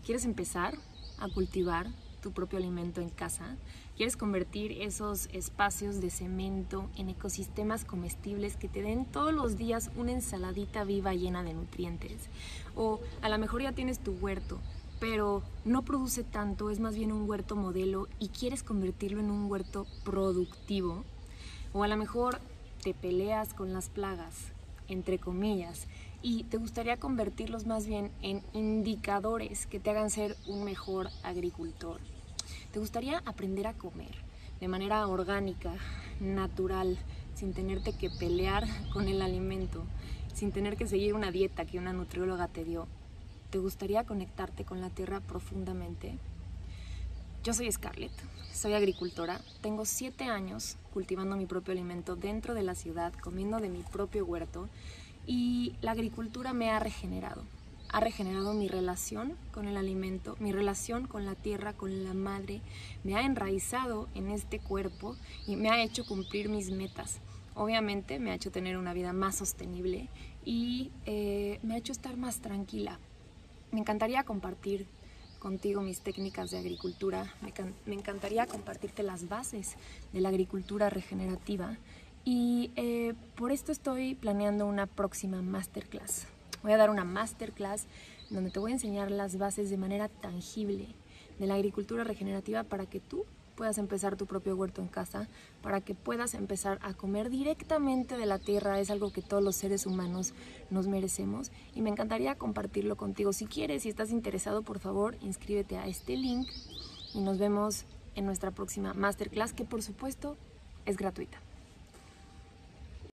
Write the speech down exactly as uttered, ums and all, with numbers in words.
¿Quieres empezar a cultivar tu propio alimento en casa? ¿Quieres convertir esos espacios de cemento en ecosistemas comestibles que te den todos los días una ensaladita viva llena de nutrientes? O a lo mejor ya tienes tu huerto, pero no produce tanto, es más bien un huerto modelo y quieres convertirlo en un huerto productivo. O a lo mejor te peleas con las plagas, entre comillas, y te gustaría convertirlos más bien en indicadores que te hagan ser un mejor agricultor. Te gustaría aprender a comer de manera orgánica, natural, sin tenerte que pelear con el alimento, sin tener que seguir una dieta que una nutrióloga te dio. ¿Te gustaría conectarte con la tierra profundamente? Yo soy Scarlett, soy agricultora, tengo siete años cultivando mi propio alimento dentro de la ciudad, comiendo de mi propio huerto, y la agricultura me ha regenerado. Ha regenerado mi relación con el alimento, mi relación con la tierra, con la madre, me ha enraizado en este cuerpo y me ha hecho cumplir mis metas. Obviamente me ha hecho tener una vida más sostenible y eh, me ha hecho estar más tranquila. Me encantaría compartir contigo mis técnicas de agricultura, me, me encantaría compartirte las bases de la agricultura regenerativa y eh, por esto estoy planeando una próxima masterclass. Voy a dar una masterclass donde te voy a enseñar las bases de manera tangible de la agricultura regenerativa para que tú puedas empezar tu propio huerto en casa, para que puedas empezar a comer directamente de la tierra. Es algo que todos los seres humanos nos merecemos y me encantaría compartirlo contigo. Si quieres, si estás interesado, por favor, inscríbete a este link y nos vemos en nuestra próxima masterclass, que por supuesto es gratuita.